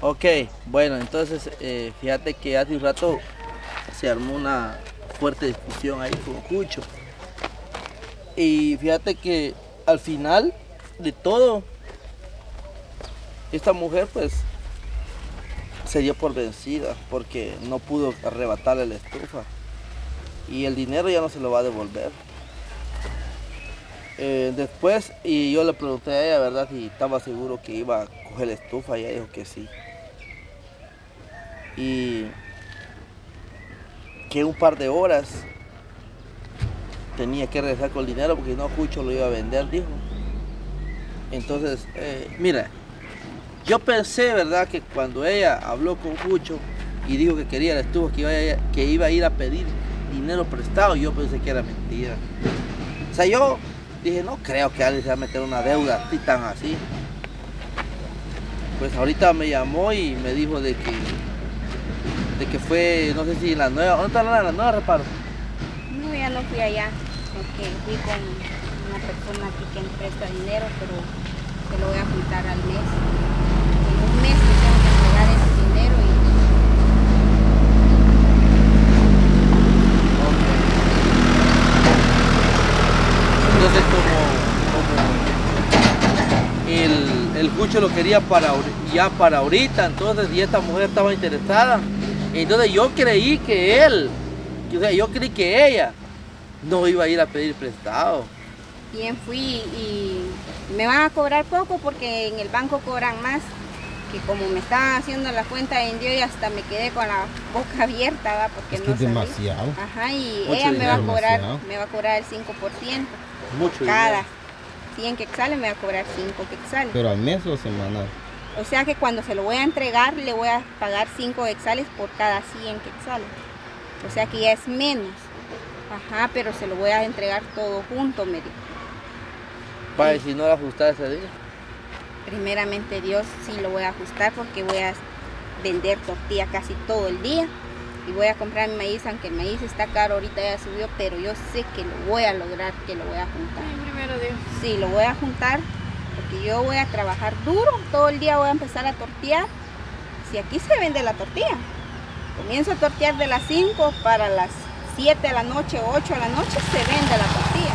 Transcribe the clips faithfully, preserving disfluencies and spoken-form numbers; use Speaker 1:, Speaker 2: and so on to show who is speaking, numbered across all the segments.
Speaker 1: Ok, bueno, entonces eh, fíjate que hace un rato se armó una fuerte discusión ahí con Cucho. Y fíjate que al final de todo, esta mujer pues se dio por vencida porque no pudo arrebatarle la estufa. Y el dinero ya no se lo va a devolver. Eh, después, y yo le pregunté a ella, ¿verdad? Si estaba seguro que iba a coger la estufa, y ella dijo que sí. Y que un par de horas tenía que regresar con el dinero porque no, Cucho lo iba a vender, dijo. Entonces, eh, mira, yo pensé, ¿verdad? Que cuando ella habló con Cucho y dijo que quería la estufa, que iba a, que iba a ir a pedir dinero prestado, yo pensé que era mentira. O sea, yo dije, no creo que alguien se va a meter una deuda así, tan así. Pues ahorita me llamó y me dijo de que, de que fue, no sé si la nueva, ¿dónde está la, la nueva reparo?
Speaker 2: No, ya no fui allá, porque fui con una persona aquí que me presta dinero, pero se lo voy a juntar al mes. En un mes me tengo que entregar ese dinero y...
Speaker 1: Entonces como, como el, el Cucho lo quería para, ya para ahorita, entonces, y esta mujer estaba interesada. Entonces yo creí que él, o sea, yo creí que ella no iba a ir a pedir prestado.
Speaker 2: Bien fui y me van a cobrar poco porque en el banco cobran más, que como me estaban haciendo la cuenta en Dios y hasta me quedé con la boca abierta, ¿va? Porque
Speaker 3: es que
Speaker 2: no
Speaker 3: es
Speaker 2: sabía.
Speaker 3: demasiado.
Speaker 2: Ajá, y
Speaker 1: Mucho
Speaker 2: ella me va a
Speaker 1: dinero.
Speaker 2: cobrar,
Speaker 3: Demasiado.
Speaker 2: me va a cobrar el cinco por ciento.
Speaker 1: Mucho
Speaker 2: Cada
Speaker 1: dinero.
Speaker 2: cien quetzales me va a cobrar cinco quetzales.
Speaker 3: Pero al mes o semanal.
Speaker 2: O sea que cuando se lo voy a entregar le voy a pagar cinco quetzales por cada cien quetzales. O sea que ya es menos. Ajá, pero se lo voy a entregar todo junto, me dijo.
Speaker 1: Para si no la ajustar ese día.
Speaker 2: Primeramente Dios sí lo voy a ajustar porque voy a vender tortilla casi todo el día. Y voy a comprar mi maíz, aunque el maíz está caro, ahorita ya subió, pero yo sé que lo voy a lograr, que lo voy a juntar.
Speaker 4: Ay, primero Dios.
Speaker 2: Sí, lo voy a juntar porque yo voy a trabajar duro, todo el día voy a empezar a tortear. Si aquí se vende la tortilla, comienzo a tortear de las cinco para las siete de la noche, ocho de la noche, se vende la tortilla.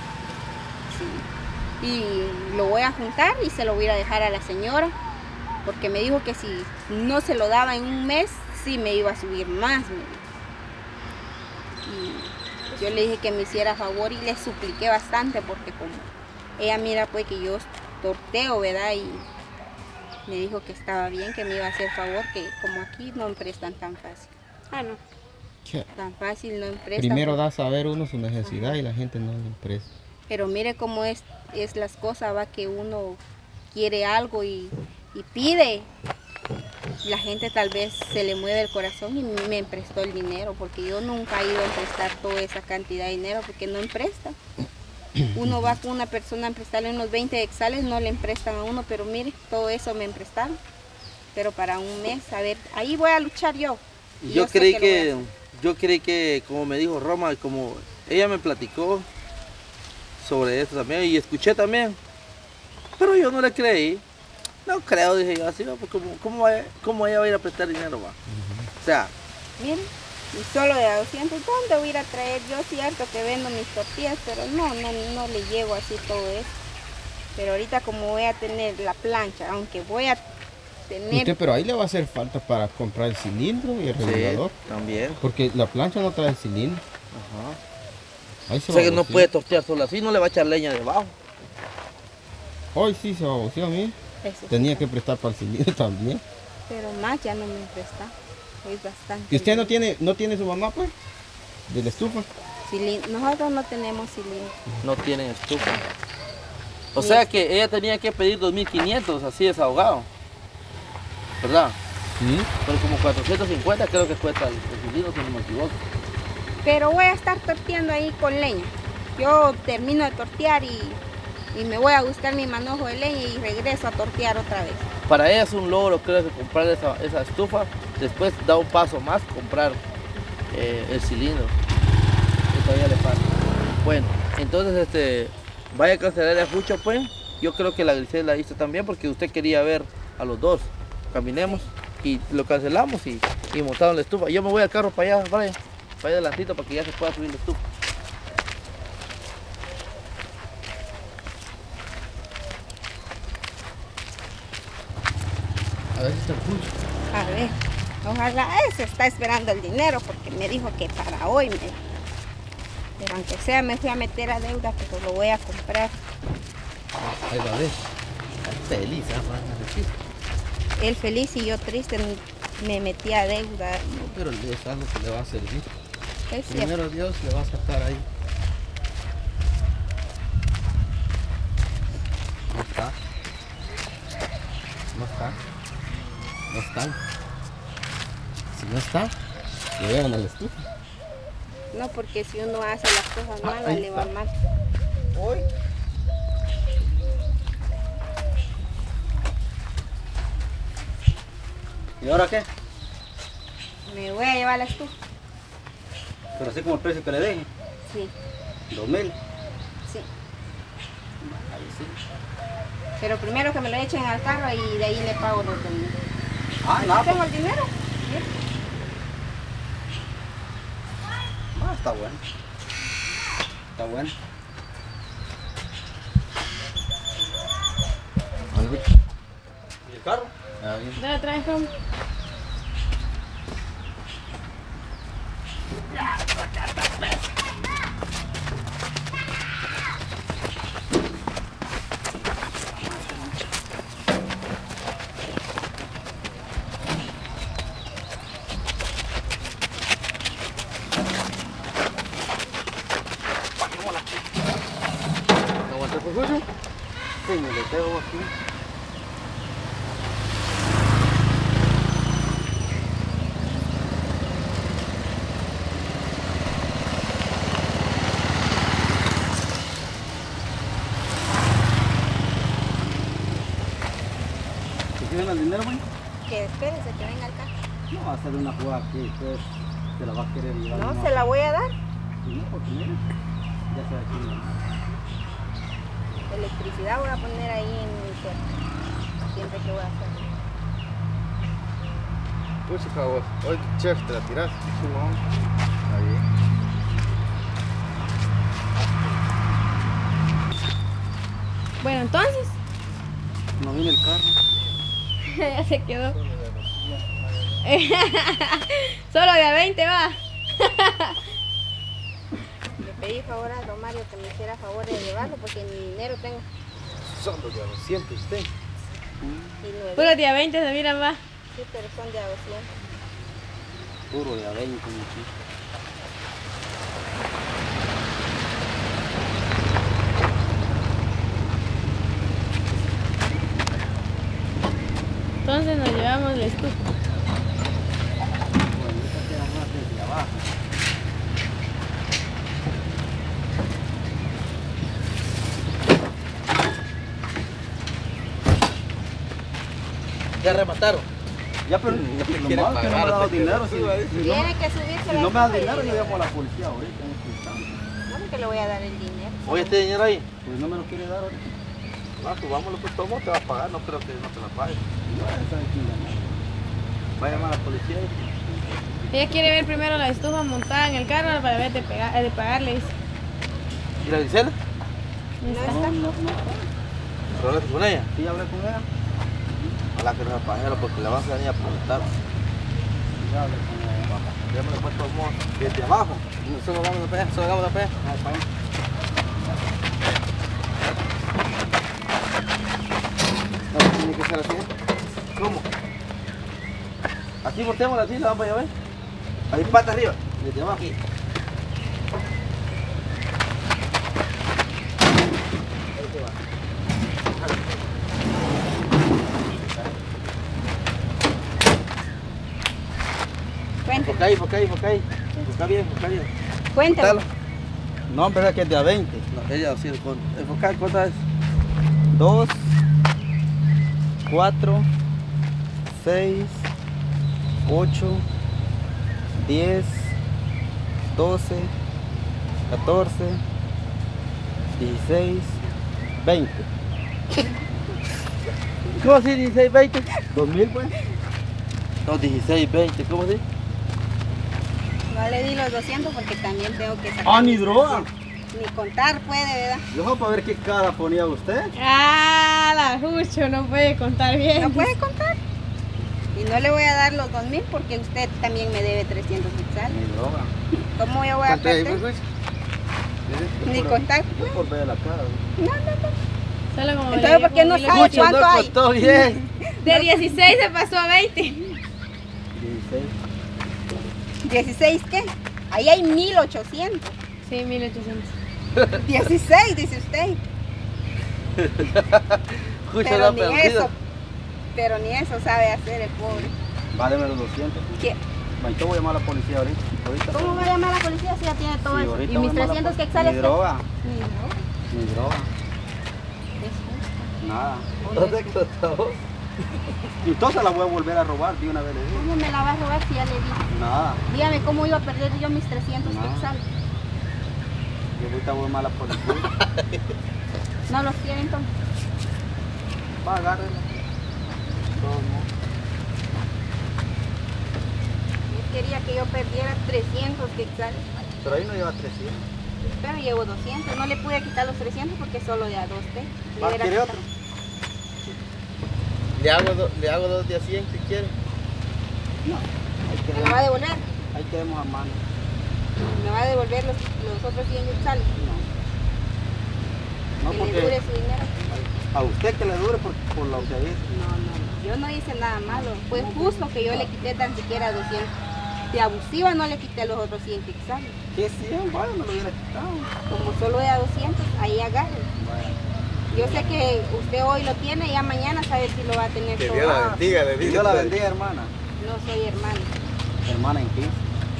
Speaker 2: Sí. Y lo voy a juntar y se lo voy a ir a dejar a la señora, porque me dijo que si no se lo daba en un mes, sí me iba a subir más, me dijo. Y yo le dije que me hiciera favor y le supliqué bastante porque como ella mira pues que yo torteo, ¿verdad? Y me dijo que estaba bien, que me iba a hacer favor, que como aquí no me prestan tan fácil.
Speaker 4: Ah, no.
Speaker 3: ¿Qué?
Speaker 2: Tan fácil no me prestan.
Speaker 3: Primero
Speaker 2: porque-
Speaker 3: da a saber uno su necesidad. Ajá. Y la gente no le presta.
Speaker 2: Pero mire cómo es, es las cosas, va, que uno quiere algo y, y pide. La gente tal vez se le mueve el corazón y me prestó el dinero, porque yo nunca he ido a prestar toda esa cantidad de dinero, porque no me presta. Uno va con una persona a prestarle unos veinte quetzales, no le prestan a uno, pero mire, todo eso me prestaron. Pero para un mes, a ver, ahí voy a luchar yo. Y
Speaker 1: Yo
Speaker 2: sé
Speaker 1: creí
Speaker 2: lo voy a
Speaker 1: que,
Speaker 2: hacer.
Speaker 1: yo creí que, como me dijo Roma, como ella me platicó sobre esto también, y escuché también, pero yo no le creí. No creo, dije yo, así, ¿no? Pues ¿cómo, cómo, va- cómo ella va a ir a prestar dinero, va? O sea,
Speaker 2: Miren, y solo de a doscientos, ¿dónde voy a ir a traer? Yo cierto que vendo mis tortillas, pero no, no, no le llevo así todo eso. Pero ahorita como voy a tener la plancha, aunque voy a tener...
Speaker 3: Usted, pero ahí le va a hacer falta para comprar el cilindro y el
Speaker 1: sí,
Speaker 3: regulador.
Speaker 1: también.
Speaker 3: Porque la plancha no trae el cilindro.
Speaker 1: Ajá.
Speaker 3: Ahí se
Speaker 1: O sea
Speaker 3: va
Speaker 1: que
Speaker 3: a
Speaker 1: no
Speaker 3: bocear.
Speaker 1: puede tortear solo así, no le va a echar leña debajo.
Speaker 3: Hoy sí se va a bocear, mire.
Speaker 2: Eso,
Speaker 3: Tenía que prestar para el cilindro también.
Speaker 2: pero más ya no me presta. Es bastante.
Speaker 3: ¿Y usted no tiene, no tiene su mamá, pues? De la estufa.
Speaker 2: Cilin- Nosotros no tenemos cilindro.
Speaker 1: No tienen estufa. O
Speaker 2: Y
Speaker 1: sea
Speaker 2: es-
Speaker 1: que ella tenía que pedir dos mil quinientos, así desahogado. ¿Verdad?
Speaker 3: Sí.
Speaker 1: Pero como cuatrocientos cincuenta creo que cuesta el el cilindro, si no me equivoco.
Speaker 2: Pero voy a estar torteando ahí con leña. Yo termino de tortear y, y me voy a buscar mi manojo de leña y regreso a tortear otra vez.
Speaker 1: Para ella es un logro, creo que comprar esa, esa estufa. Después da un paso más, comprar eh, el cilindro. Que todavía le falta. Bueno, entonces este, vaya a cancelar a Fucho, pues. Yo creo que la Grisela hizo también porque usted quería ver a los dos. caminemos y lo cancelamos y, y montaron la estufa. Yo me voy al carro para allá, vaya, para allá adelantito para que ya se pueda subir la estufa.
Speaker 3: A ver si está el Cucho.
Speaker 2: A ver, ojalá ese está esperando el dinero porque me dijo que para hoy me... Pero aunque sea me fui a meter a deuda, pero lo voy a comprar.
Speaker 3: Ahí va a ver. Feliz, ¿ah? Van a decir.
Speaker 2: Él feliz y yo triste me metí a deuda.
Speaker 3: No, pero Dios es algo que le va a servir.
Speaker 2: Es cierto.
Speaker 3: Primero Dios le va a sacar ahí. No está. No está. No están. Si no está, le llevan a la estufa.
Speaker 2: No, porque si uno hace las cosas
Speaker 3: Ah,
Speaker 2: malas
Speaker 3: ahí
Speaker 2: le va
Speaker 3: está.
Speaker 2: mal.
Speaker 3: Hoy.
Speaker 4: ¿Y ahora qué?
Speaker 2: Me voy a llevar la estufa.
Speaker 4: Pero así como el precio que le deje,
Speaker 2: Sí,
Speaker 4: dos mil.
Speaker 2: sí.
Speaker 4: Ahí sí.
Speaker 2: Pero primero que me lo echen al carro y de ahí le pago los dos mil.
Speaker 4: Ah, nada,
Speaker 2: ¿Tengo
Speaker 4: pues,
Speaker 2: el dinero?
Speaker 4: ah, está bueno. Está bueno. ¿Y el carro?
Speaker 3: Ah, bien.
Speaker 5: ¿Dónde traes con?
Speaker 3: ¿Aguanta por Cucho?
Speaker 4: Sí, me le tengo aquí. ¿Te quieren el dinero, güey?
Speaker 2: Que espérese que venga al carro.
Speaker 4: No va a hacer una jugada que después se la va a querer llevar.
Speaker 2: No,
Speaker 4: nomás.
Speaker 2: se la voy a dar.
Speaker 4: Sí, no, porque mira, ya se va a decir.
Speaker 2: Electricidad voy a poner ahí en mi puerta. Siempre que voy a hacer.
Speaker 3: Pucha, vos. Hoy, chef, te la tiras. Ahí.
Speaker 5: Bueno, entonces.
Speaker 4: No viene el carro.
Speaker 5: Ya se quedó. Solo de a veinte va.
Speaker 2: Le pedí favor a don Mario que me hiciera favor de llevarlo porque ni dinero tengo.
Speaker 3: Solo de a doscientos usted.
Speaker 2: Y nueve.
Speaker 5: Puro día veinte se miran va.
Speaker 2: Sí, pero son de a doscientos.
Speaker 4: Puro de a veinte, muchachos.
Speaker 5: Entonces nos llevamos la estufa.
Speaker 4: Bueno, esta queda más desde abajo.
Speaker 1: Ya remataron.
Speaker 4: Ya, pero
Speaker 3: No
Speaker 4: lo
Speaker 3: quiere
Speaker 4: malo es que no me ha
Speaker 3: pagar,
Speaker 4: dado
Speaker 3: te
Speaker 4: dinero. Si,
Speaker 3: quiere pagar.
Speaker 4: si no,
Speaker 2: Tiene que subirse
Speaker 4: si
Speaker 2: la
Speaker 4: no me da
Speaker 2: estufa y
Speaker 4: dinero, yo
Speaker 2: le-
Speaker 4: llamo a la policía ahorita. en este instante.
Speaker 2: No, porque le voy a dar el dinero.
Speaker 1: Oye, este dinero ahí.
Speaker 4: Pues no me lo quiere dar ahorita.
Speaker 1: Ah, pues vámonos, pues todo te va a pagar, no creo que no te la pague.
Speaker 4: No, sabe quién la manda.
Speaker 1: Va a llamar a la policía.
Speaker 5: Ella quiere ver primero la estufa montada en el carro para ver de, pega- de pagarles.
Speaker 1: ¿Y la Gisela?
Speaker 2: No
Speaker 4: No,
Speaker 2: está.
Speaker 4: no, no.
Speaker 1: ¿Pero hablaste con ella?
Speaker 4: Sí, hablé con ella.
Speaker 1: Ojalá que no se pajero porque le vas a venir a preguntar.
Speaker 4: Ya hablé con ella.
Speaker 1: Déjame después todo el mundo. Desde abajo. Solo vamos a pegar, solo vamos a pegar.
Speaker 4: Ah, pa' ahí.
Speaker 1: No, tiene que ser así. ¿Cómo? Aquí volteamos así, la vamos a llevar. Ahí pata arriba, desde abajo. Aquí. Ahí te va.
Speaker 2: Cuéntame.
Speaker 1: Por ahí, por ahí, por ahí. Busca bien, busca bien.
Speaker 2: Cuéntame.
Speaker 1: Dalo.
Speaker 4: No, pero es que es de a veinte.
Speaker 1: No, ella sí, con enfocar, ¿cuántas es?
Speaker 4: dos, cuatro, seis, ocho, diez, doce, catorce, dieciséis, veinte.
Speaker 1: ¿Cómo así, dieciséis, veinte?
Speaker 4: ¿Dos mil, pues?
Speaker 1: Los dieciséis, veinte, ¿cómo así?
Speaker 2: No le di los doscientos porque también tengo que sacar.
Speaker 4: Ah, ni droga.
Speaker 2: Ni contar puede, ¿verdad?
Speaker 4: Yo para ver qué cara ponía usted.
Speaker 5: Ah, la Jucho no puede contar bien.
Speaker 2: No puede contar. Y no le voy a dar los dos mil porque usted también me debe trescientos quetzales.
Speaker 4: Ni droga.
Speaker 2: ¿Cómo yo voy a
Speaker 3: ¿Cuánto es,
Speaker 2: perder?
Speaker 3: pues,
Speaker 2: Ni contar.
Speaker 4: Yo por ver la cara.
Speaker 2: No, no, no.
Speaker 5: Solo como
Speaker 2: Entonces,
Speaker 5: le
Speaker 2: ¿por qué no
Speaker 5: como
Speaker 2: sabe
Speaker 5: mil
Speaker 1: Cucho
Speaker 2: cuánto
Speaker 1: no
Speaker 2: hay?
Speaker 1: contó bien.
Speaker 5: De dieciséis se pasó a veinte.
Speaker 4: dieciséis.
Speaker 2: ¿dieciséis qué? Ahí hay mil ochocientos.
Speaker 5: Sí, mil ochocientos.
Speaker 2: dieciséis, dice usted.
Speaker 1: Cucho
Speaker 2: Pero
Speaker 1: no
Speaker 2: ni
Speaker 1: perdido.
Speaker 2: eso. Pero ni eso sabe hacer el pobre.
Speaker 4: Váleme los doscientos.
Speaker 2: ¿Qué?
Speaker 4: Bueno, yo voy a llamar a la policía ahorita. ahorita
Speaker 2: ¿Cómo va a llamar a la policía si ya tiene todo
Speaker 4: Sí,
Speaker 2: eso?
Speaker 4: ahorita
Speaker 2: ¿Y
Speaker 4: voy
Speaker 2: mis
Speaker 4: a llamar a la
Speaker 2: trescientos
Speaker 4: pol-
Speaker 2: quetzales?
Speaker 4: Ni droga.
Speaker 2: Ni droga.
Speaker 4: Ni droga. Nada.
Speaker 1: No te contó.
Speaker 4: Entonces la voy a volver a robar, de una vez le digo.
Speaker 2: ¿Cómo me la va a robar si ya le di?
Speaker 4: Nada.
Speaker 2: Dígame cómo iba a perder yo mis trescientos
Speaker 4: No.
Speaker 2: quetzales.
Speaker 4: Yo ahorita voy a llamar a la policía.
Speaker 2: ¿No los quieren entonces?
Speaker 4: Va, agárrenla. Todo, ¿no?
Speaker 2: Él quería que yo perdiera trescientos quetzales.
Speaker 4: Pero ahí no lleva trescientos.
Speaker 2: Pero llevo doscientos. No le pude quitar los trescientos porque solo de a dos te. Le
Speaker 4: Va,
Speaker 2: hubiera
Speaker 4: ¿quiere
Speaker 2: quitado.
Speaker 4: otro?
Speaker 3: Le hago, do- le hago dos de a cien si quiere.
Speaker 4: No. Ahí
Speaker 2: ¿Me lo va a
Speaker 4: queremos,
Speaker 2: devolver?
Speaker 4: ahí queremos a mano.
Speaker 2: ¿Me va a devolver los, los otros cien quetzales?
Speaker 4: No. No,
Speaker 2: Que le dure
Speaker 4: porque
Speaker 2: su dinero.
Speaker 4: a usted que le dure por, por lo que hizo.
Speaker 2: No, no, no. Yo no hice nada malo. Fue justo que yo le quité tan siquiera doscientos. De abusiva no le quité los otros cien quetzales.
Speaker 4: ¿Qué cien? Vaya, no lo hubiera quitado.
Speaker 2: Como solo de a doscientos, ahí agarren.
Speaker 4: Vaya.
Speaker 2: Yo sé que usted hoy lo tiene y ya mañana sabe si lo va a tener
Speaker 3: Que
Speaker 2: todo.
Speaker 3: Dios la
Speaker 2: Ah,
Speaker 3: bendiga, le
Speaker 4: Que
Speaker 3: dice.
Speaker 4: Dios la
Speaker 3: pues.
Speaker 4: bendiga, hermana.
Speaker 2: no soy hermano.
Speaker 4: Hermana en quince.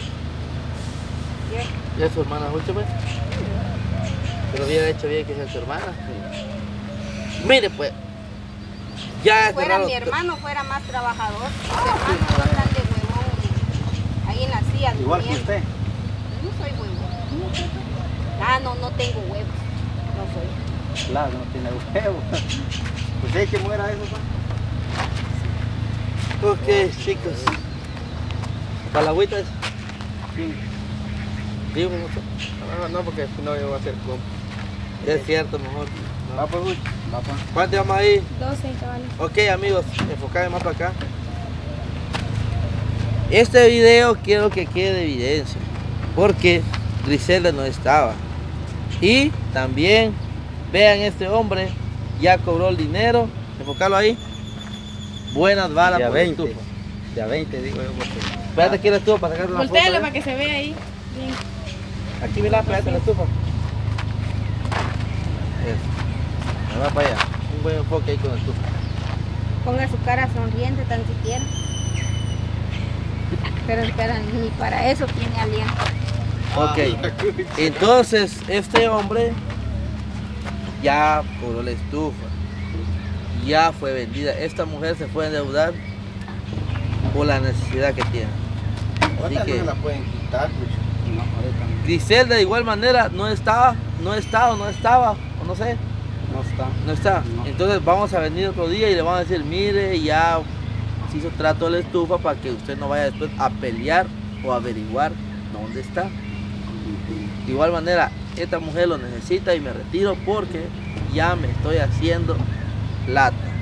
Speaker 2: Yo-
Speaker 1: ¿Ya es su hermana Jucho, pues? Pero bien hecho bien que sea su hermana. Mire, pues. Ya
Speaker 2: Si fuera
Speaker 1: cerraron-
Speaker 2: mi hermano, fuera más trabajador. Mis hermanos no andan de huevón ahí en la silla.
Speaker 4: Igual que
Speaker 2: durmiendo.
Speaker 4: usted.
Speaker 2: Yo no soy huevón. Ah, no, no tengo huevos. No soy.
Speaker 4: Claro, no tiene huevo. Pues hay que muera eso, pa.
Speaker 1: Ok, chicos. ¿Para la agüita?
Speaker 4: Sí.
Speaker 1: Digo, no sé.
Speaker 3: No, no, porque si no yo voy a hacer compa.
Speaker 1: Es cierto, mejor. no.
Speaker 4: Va, pues, Jucho. Va, pues.
Speaker 1: ¿Cuánto vamos ahí?
Speaker 5: doce cabales.
Speaker 1: Ok, amigos, enfocame más para acá. Este video quiero que quede de evidencia, porque Griselda no estaba. Y también, vean, este hombre ya cobró el dinero. Enfocarlo ahí. Buenas balas
Speaker 4: De a
Speaker 1: por la
Speaker 4: veinte.
Speaker 1: estufa.
Speaker 4: De a veinte, digo yo. Porque...
Speaker 1: Espérate aquí la estufa para sacar una foto.
Speaker 5: Voltéalo
Speaker 1: ¿eh?
Speaker 5: para que se vea ahí. Bien.
Speaker 1: Aquí, mira, espérate la estufa. Eso. Me va para allá. Un buen enfoque ahí con la estufa.
Speaker 2: Ponga su cara sonriente tan siquiera. Pero espera, ni para eso tiene aliento.
Speaker 1: Ok, entonces este hombre ya cobró la estufa, ya fue vendida. Esta mujer se fue a endeudar por la necesidad que tiene. Así
Speaker 3: Ahorita
Speaker 1: que
Speaker 3: no me la pueden quitar, Jucho.
Speaker 4: No, ahorita no.
Speaker 1: Griselda de igual manera no estaba, no estaba, o no estaba, o no sé,
Speaker 4: No está.
Speaker 1: no está.
Speaker 4: No.
Speaker 1: Entonces vamos a venir otro día y le vamos a decir, mire, ya se hizo trato de la estufa para que usted no vaya después a pelear o a averiguar dónde está. De igual manera, esta mujer lo necesita y me retiro porque ya me estoy haciendo lata.